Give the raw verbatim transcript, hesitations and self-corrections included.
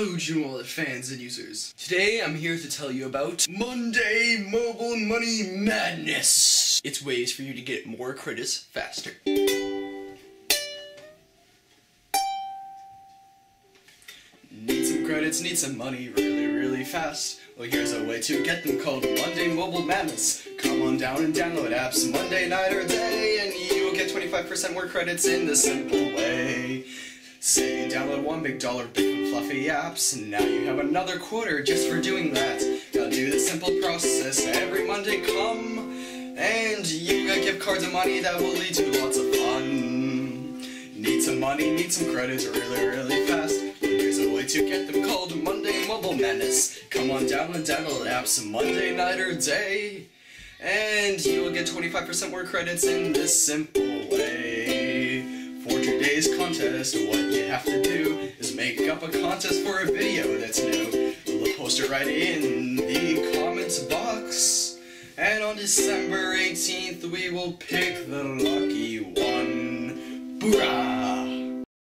Hello Juno Wallet fans and users. Today I'm here to tell you about Monday Mobile Money Madness. It's ways for you to get more credits faster. Need some credits, need some money really, really fast. Well, here's a way to get them called Monday Mobile Madness. Come on down and download apps Monday night or day, and you will get twenty-five percent more credits in the simple way. Say download one big dollar big and fluffy apps, and now you have another quarter just for doing that. Now do the simple process every Monday come, and you got gift cards and money that will lead to lots of fun. Need some money, need some credits really, really fast. Here's a way to get them called Monday Mobile Madness. Come on down and download apps Monday night or day, and you will get twenty-five percent more credits in this simple way. For today's contest, what you have to do is make up a contest for a video that's new. We'll post it right in the comments box, and on December eighteenth we will pick the lucky one. Boorah!